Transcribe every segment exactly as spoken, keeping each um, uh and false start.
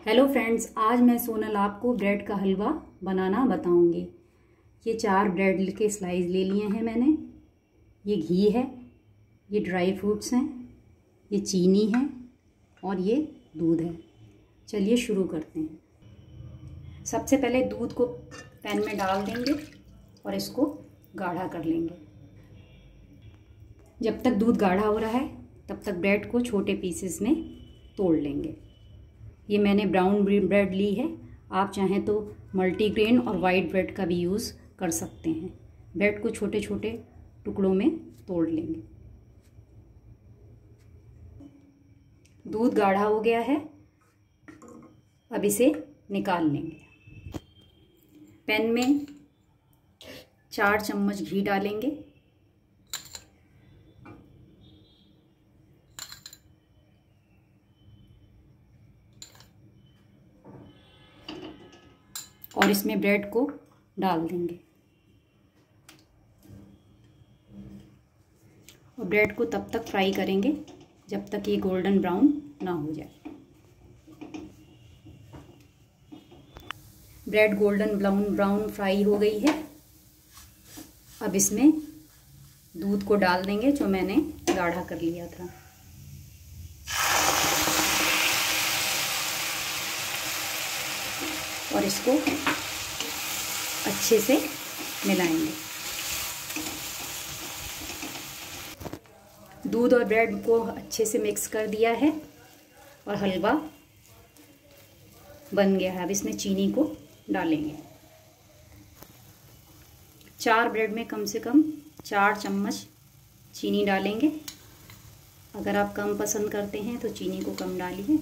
Hello friends, आज मैं सोनल आपको ब्रेड का हलवा बनाना बताऊंगी। ये चार ब्रेड के स्लाइस ले लिए हैं मैंने। ये घी है, ये ड्राई फ्रूट्स हैं, ये चीनी है और ये दूध है। चलिए शुरू करते हैं। सबसे पहले दूध को पैन में डाल देंगे और इसको गाढ़ा कर लेंगे। जब तक दूध गाढ़ा हो रहा है तब तक ब्रेड को छोटे पीसेस में तोड़ लेंगे। ये मैंने ब्राउन ब्रेड ली है, आप चाहें तो मल्टीग्रेन और वाइट ब्रेड का भी यूज़ कर सकते हैं। ब्रेड को छोटे छोटे टुकड़ों में तोड़ लेंगे। दूध गाढ़ा हो गया है, अब इसे निकाल लेंगे। पैन में चार चम्मच घी डालेंगे। और इसमें ब्रेड को डाल देंगे और ब्रेड को तब तक फ्राई करेंगे जब तक ये गोल्डन ब्राउन ना हो जाए। Bread golden brown brown fry हो गई है। अब इसमें दूध को डाल देंगे जो मैंने गाढ़ा कर लिया था। और इसको अच्छे से मिलाएंगे। दूध और ब्रेड को अच्छे से मिक्स कर दिया है और हलवा बन गया है। अब इसमें चीनी को डालेंगे। चार ब्रेड में कम से कम चार चम्मच चीनी डालेंगे। अगर आप कम पसंद करते हैं तो चीनी को कम डालिए।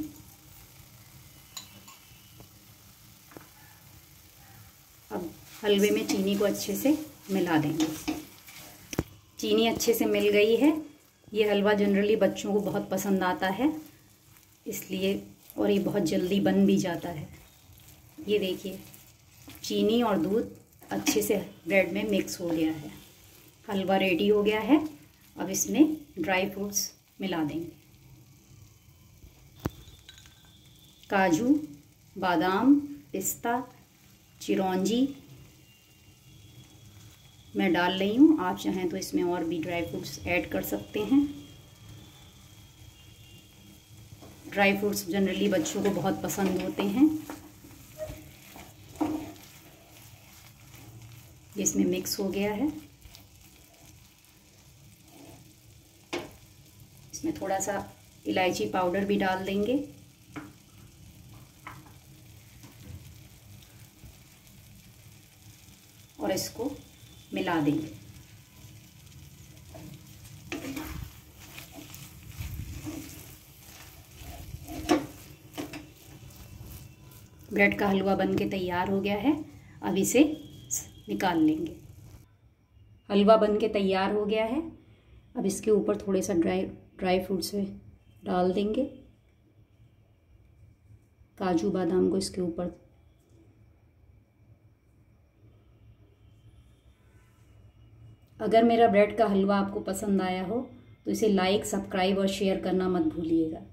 अब हलवे में चीनी को अच्छे से मिला देंगे। चीनी अच्छे से मिल गई है। ये हलवा जनरली बच्चों को बहुत पसंद आता है इसलिए, और ये बहुत जल्दी बन भी जाता है। ये देखिए, चीनी और दूध अच्छे से ब्रेड में मिक्स हो गया है। हलवा रेडी हो गया है। अब इसमें ड्राई फ्रूट्स मिला देंगे। काजू, बादाम, पिस्ता, चिरौंजी मैं डाल रही हूँ। आप चाहें तो इसमें और भी ड्राई फ्रूट्स ऐड कर सकते हैं। ड्राई फ्रूट्स जनरली बच्चों को बहुत पसंद होते हैं। इसमें मिक्स हो गया है। इसमें थोड़ा सा इलायची पाउडर भी डाल देंगे। और इसको मिला देंगे। ब्रेड का हलवा बनके तैयार हो गया है। अब इसे निकाल लेंगे। हलवा बनके तैयार हो गया है। अब इसके ऊपर थोड़े सा ड्राई ड्राई फ्रूट्स डाल देंगे। काजू बादाम को इसके ऊपर। अगर मेरा ब्रेड का हलवा आपको पसंद आया हो तो इसे लाइक, सब्सक्राइब और शेयर करना मत भूलिएगा।